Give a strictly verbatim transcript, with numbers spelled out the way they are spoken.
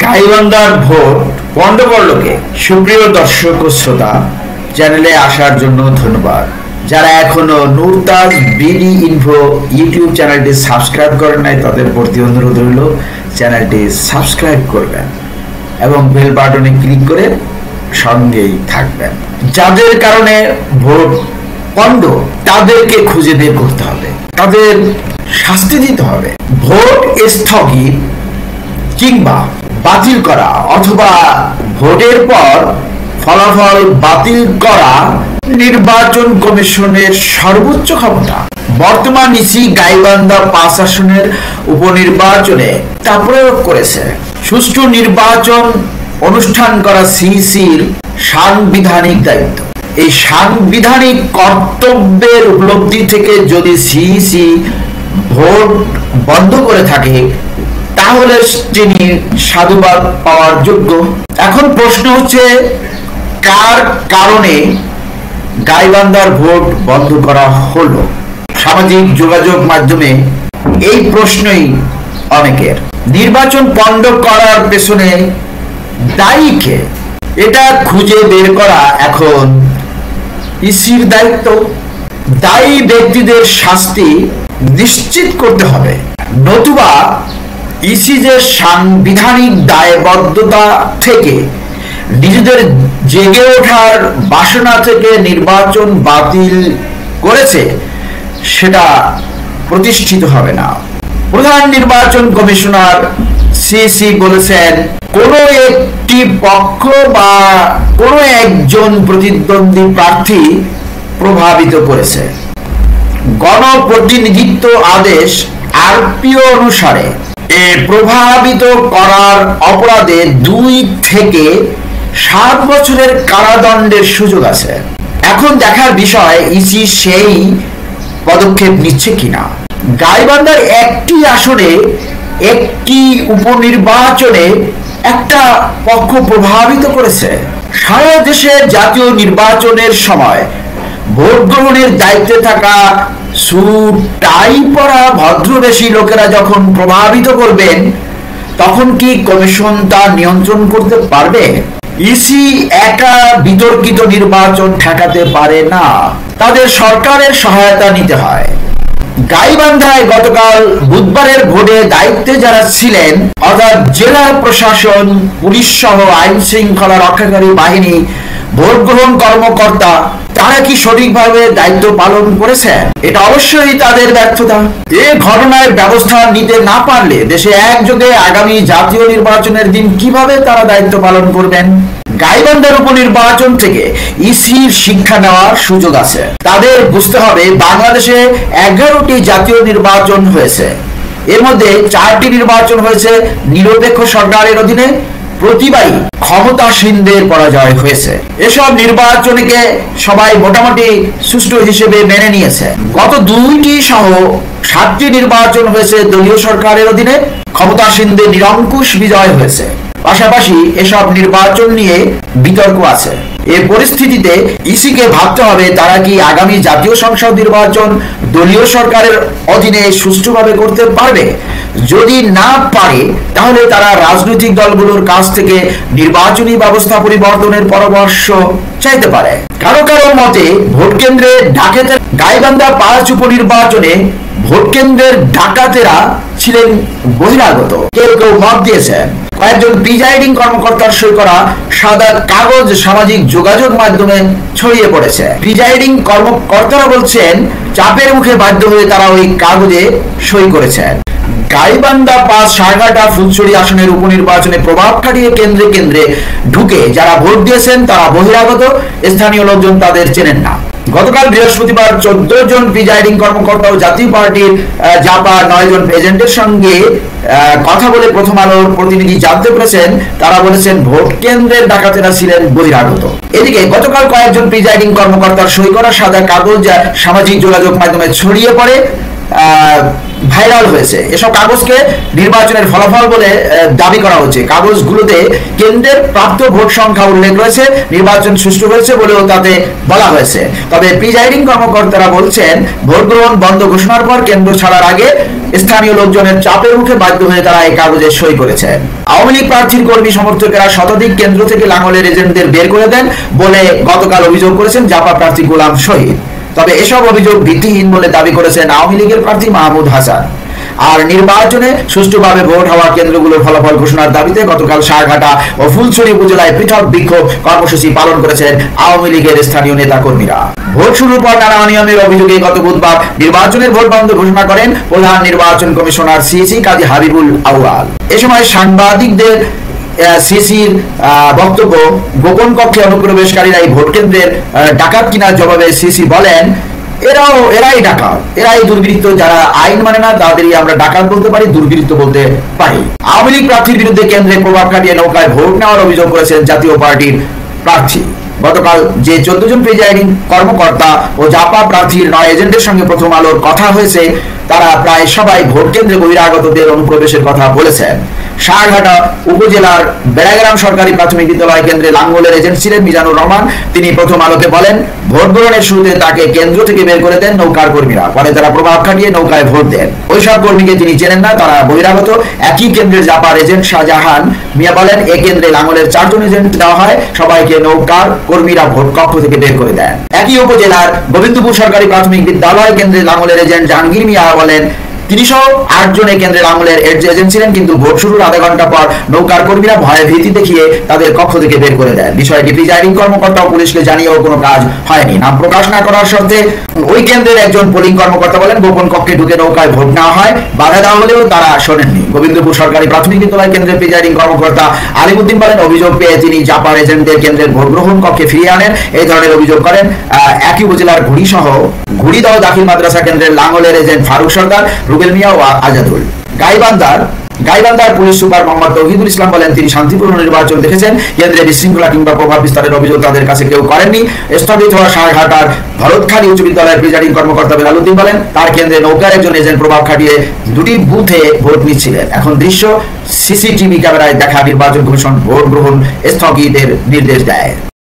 গাইবান্ধার ভোট পণ্ডবর্লকে সুপ্রিয় দর্শক ও শ্রোতা, চ্যানেলে আসার জন্য ধন্যবাদ। যারা এখনো নুরতাজ বিডি ইনফো ইউটিউব চ্যানেলটি সাবস্ক্রাইব করেন নাই, তাদের প্রতি অনুরোধ রইল চ্যানেলটি সাবস্ক্রাইব করবেন এবং বেল বাটনে ক্লিক করে সঙ্গেই থাকবেন। যাদের কারণে ভোট পণ্ড, তাদেরকে খুঁজে বের করতে হবে, তাদের শাস্তি দিতে হবে। ভোট স্থগিত কিংবা বাতিল করা অথবা ভোটের পর ফলাফল বাতিল করা নির্বাচন কমিশনের সর্বোচ্চ ক্ষমতা। বর্তমান ইসি গাইবান্ধা পাঁচ আসনের উপনির্বাচনে তা প্রয়োগ করেছে। সুষ্ঠু নির্বাচন অনুষ্ঠান করা সিইসির সাংবিধানিক দায়িত্ব। এই সাংবিধানিক কর্তব্যের উপলব্ধি থেকে যদি সিইসি ভোট বন্ধ করে থাকে, তাহলে তিনি সাধুবাদ পাওয়ার যোগ্য। এখন প্রশ্ন হচ্ছে, কার কারণে গাইবান্ধার ভোট বন্ধ করা হলো? সামাজিক যোগাযোগ মাধ্যমে এই প্রশ্নই অনেকের। নির্বাচন পণ্ড করার পেছনে দায়ী কে, এটা খুঁজে বের করা এখন ইসির দায়িত্ব। দায়ী ব্যক্তিদের শাস্তি নিশ্চিত করতে হবে, নতুবা ইসি যে সাংবিধানিক দায়বদ্ধতা থেকে নিজেদের জেগে ওঠার বাসনা থেকে নির্বাচন বাতিল করেছে, সেটা প্রতিষ্ঠিত হবে না। প্রধান নির্বাচন কমিশনার সিইসি বলেছেন, কোন একটি পক্ষ বা কোন একজন প্রতিদ্বন্দ্বী প্রার্থী প্রভাবিত করেছে। গণপ্রতিনিধিত্ব আদেশ আরপিও অনুসারে এ প্রভাবিত করার অপরাধে দুই থেকে সাত বছরের কারাদণ্ডের সুযোগ আছে। এখন দেখার বিষয় ইসি সেই পদক্ষেপ নিচ্ছে কিনা। গাইবান্ধার একটি আসনে একটি উপনির্বাচনে একটা পক্ষ প্রভাবিত করেছে। সারা দেশে জাতীয় নির্বাচনের সময় ভোট গ্রহণের দায়িত্বে থাকা স্যুট টাই পরা ভদ্রবেশী লোকেরা যখন প্রভাবিত করবেন, তখন কি কমিশন তা নিয়ন্ত্রণ করতে পারবে? ইসি একা বিতর্কিত নির্বাচন ঠেকাতে পারে না, তাদের সরকারের সহায়তা নিতে হয়। গাইবান্ধায় গতকাল বুধবারের ভোটে দায়িত্বে যারা ছিলেন, অর্থাৎ জেলা প্রশাসন, পুলিশ সহ আইন শৃঙ্খলা রক্ষাকারী বাহিনী, ভোট গ্রহণ কর্মকর্তা, তারা কি সঠিকভাবে দায়িত্ব পালন করেছে? এটা অবশ্যই তাদের ব্যর্থতা। এ ঘটনায় ব্যবস্থা নিতে না পারলে দেশে একযোগে আগামী জাতীয় নির্বাচনের দিন কিভাবে তারা দায়িত্ব পালন করবেন? গাইবান্ধার উপনির্বাচন থেকে ইসির শিক্ষা নেওয়ার সুযোগ আছে। তাদের বুঝতে হবে, বাংলাদেশে এগারোটি জাতীয় নির্বাচন হয়েছে, এর মধ্যে চারটি নির্বাচন হয়েছে নিরপেক্ষ সরকারের অধীনে, প্রতিবারই ক্ষমতাসীনদের পরাজয় হয়েছে। এসব নির্বাচনকে সবাই মোটামুটি সুষ্ঠু হিসেবে মেনে নিয়েছে। গত দুইটি সহ সাতটি নির্বাচন হয়েছে দলীয় সরকারের অধীনে, ক্ষমতাসীনদের নিরঙ্কুশ বিজয় হয়েছে। পাশাপাশি এসব নির্বাচন নিয়ে বিতর্ক আছে। এ পরিস্থিতিতে ইসিকে ভাবতে হবে, তারা কি আগামী জাতীয় সংসদ নির্বাচন দলীয় সরকারের অধীনে সুষ্ঠুভাবে করতে পারবে? যদি না পারে, তাহলে তারা রাজনৈতিক দলগুলোর কাছ থেকে নির্বাচনী ব্যবস্থা পরিবর্তনের পরামর্শ চাইতে পারে। কারো কারো মতে ভোট কেন্দ্রে ডাকাতের গাইবান্ধা পাঁচ উপনির্বাচনে ভোট কেন্দ্রের ডাকাতেরা ছিলেন বহিরাগত। কেউ কেউ মত দিয়েছেন, কয়েকজন প্রিজাইডিং কর্মকর্তার সই করা সাদা কাগজ সামাজিক যোগাযোগ মাধ্যমে ছড়িয়ে পড়েছে। প্রিজাইডিং কর্মকর্তারা বলছেন, চাপের মুখে বাধ্য হয়ে তারা ওই কাগজে সই করেছেন। গাইবান্ধা পাঁচ সারঘাটা ফুলছড়ি আসনের উপনির্বাচনে প্রভাব খাটিয়ে কেন্দ্রে কেন্দ্রে ঢুকে যারা ভোট দিয়েছেন তারা বহিরাগত, স্থানীয় লোকজন তাদের চেনেন না। গতকাল বৃহস্পতিবার চোদ্দ জন প্রিজাইডিং কর্মকর্তা ও জাতীয় পার্টির জাপা নয় জন এজেন্টের সঙ্গে কথা বলে প্রথম আলোর প্রতিনিধি জানতে পেরেছেন, তারা বলেছেন ভোট কেন্দ্রের ডাকাতেরা ছিলেন বহিরাগত। এদিকে গতকাল কয়েকজন প্রিজাইডিং কর্মকর্তার সই করা সাদা কাগজ সামাজিক যোগাযোগ মাধ্যমে ছড়িয়ে পড়ে ভাইরাল হয়েছে। এসব কাগজকে নির্বাচনের ফলাফল বলে দাবি করা হচ্ছে। কাগজগুলোতে কেন্দ্রের প্রাপ্ত ভোট সংখ্যা উল্লেখ রয়েছে, নির্বাচন সুষ্ঠু হয়েছে বলেও তাতে বলা হয়েছে। তবে প্রিজাইডিং কর্মকর্তারা বলছেন, ভোট গ্রহণ বন্ধ ঘোষণার পর কেন্দ্র ছাড়ার আগে স্থানীয় লোকজনের চাপের মুখে বাধ্য হয়ে তারা এই কাগজে সই করেছেন। আওয়ামী লীগ প্রার্থীর কর্মী সমর্থকেরা শতাধিক কেন্দ্র থেকে লাঙ্গলের এজেন্টদের বের করে দেন বলে গতকাল অভিযোগ করেছেন জাপা প্রার্থী গোলাম শহীদ। তবে এসব অভিযোগ ভিত্তিহীন বলে দাবি করেছেন আওয়ামী লীগের প্রার্থী মাহমুদ হাসান। আর নির্বাচনে সুষ্ঠুভাবে ভোট হওয়া কেন্দ্রগুলোর ফলাফল ঘোষণার দাবিতে গতকাল সারঘাটা ও ফুলছড়ি উপজেলায় পৃথক বিক্ষোভ কর্মসূচি পালন করেছেন আওয়ামী লীগের স্থানীয় নেতাকর্মীরা। ভোট শুরুর পর নানা অনিয়মের অভিযোগে গত বুধবার নির্বাচনের ভোট বন্ধ ঘোষণা করেন প্রধান নির্বাচন কমিশনার সিসি কাজী হাবিবুল আউয়াল। এ সময় সাংবাদিকদের সিসির বক্তব্য, গোপন কক্ষে অনুপ্রবেশকারীরা এই ভোট কেন্দ্রের ডাকাত কিনার জবাবে সিসি বলেন, এরাও এরাই ডাকাত, এরাই দুর্বৃত্ত, যারা আইন মানে না তাদেরই আমরা ডাকাত বলতে পারি, দুর্বৃত্ত বলতে পারি। আওয়ামী লীগ প্রার্থীর বিরুদ্ধে কেন্দ্রে প্রভাব খাটিয়ে নৌকায় ভোট নেওয়ার অভিযোগ করেছেন জাতীয় পার্টির প্রার্থী। গতকাল যে চোদ্দ জন প্রিজাইডিং কর্মকর্তা ও জাপা প্রার্থীর নয় এজেন্টের সঙ্গে প্রথম আলোর কথা হয়েছে, তারা প্রায় সবাই ভোট কেন্দ্রে বহিরাগতদের অনুপ্রবেশের কথা বলেছেন। সারঘাটা উপজেলার বেড়াগ্রাম সরকারি প্রাথমিক বিদ্যালয় কেন্দ্রে লাঙ্গলের এজেন্ট ছিলেন মিজানুর রহমান। তিনি প্রথম আলোকে বলেন, ভোট গ্রহণের শুরুতে তাকে কেন্দ্র থেকে বের করে দেন নৌকার কর্মীরা, পরে তারা প্রভাব খাটিয়ে নৌকায় ভোট দেন। ওই সব কর্মীকে তিনি চেনেন না, তারা বহিরাগত। একই কেন্দ্রের জাপার এজেন্ট শাহজাহান মিয়া বলেন, এ কেন্দ্রে লাঙ্গলের চারজন এজেন্ট দেওয়া হয়, সবাইকে নৌকার কর্মীরা ভোট কক্ষ থেকে বের করে দেন। একই উপজেলার গোবিন্দপুর সরকারি প্রাথমিক বিদ্যালয় কেন্দ্রে লাঙ্গলের এজেন্ট জাহাঙ্গীর মিয়া বলেন, তিনি সহ আটজনে কেন্দ্রের আঙুলের এজেন্ট ছিলেন, কিন্তু ভোট শুরুর আধা ঘন্টা পর নৌকার কর্মীরা ভয়ে ভীতি দেখিয়ে তাদের কক্ষ থেকে বের করে দেন। বিষয়টি প্রিজাইডিং কর্মকর্তা ও পুলিশকে জানিয়েও কোনো কাজ হয়নি। নাম প্রকাশ না করার শর্তে ওই কেন্দ্রের একজন পোলিং কর্মকর্তা বলেন, গোপন কক্ষে ঢুকে নৌকায় ভোট নেওয়া হয়, বাধা দেওয়া হলেও তারা শোনেননি। গোবিন্দপুর সরকারি প্রাথমিক বিদ্যালয় কেন্দ্রের প্রিজাইডিং কর্মকর্তা আলিমুদ্দিন বলেন, অভিযোগ পেয়ে তিনি জাপার এজেন্টদের কেন্দ্রের ভোট গ্রহণ কক্ষে ফিরিয়ে আনেন। এই ধরনের অভিযোগ করেন একই উপজেলার ঘুড়ি সহ ঘুড়িদহ দাখিল মাদ্রাসা কেন্দ্রের লাঙ্গলের এজেন্ট ফারুক সরকার, রুবেল মিয়া ও আজাদুল। গাইবান্ধার গাইবান্ধার পুলিশ সুপার মোহাম্মদ তৌহিদুল ইসলাম বলেন, তিনি শান্তিপূর্ণ নির্বাচন দেখেছেন, কেন্দ্রে বিশৃঙ্খলা কিংবা প্রভাব বিস্তারের অভিযোগ তাদের কাছে কেউ করেননি। স্থগিত হওয়া সারঘাটার ভরতখালী উচ্চ বিদ্যালয়ের প্রিজাইডিং কর্মকর্তা বেলালুদ্দিন বলেন, তার কেন্দ্রে নৌকার একজন এজেন্ট প্রভাব খাটিয়ে দুটি বুথে ভোট নিচ্ছিলেন। এখন দৃশ্য সিসিটিভি ক্যামেরায় দেখা নির্বাচন কমিশন ভোট গ্রহণ স্থগিতের নির্দেশ দেয়।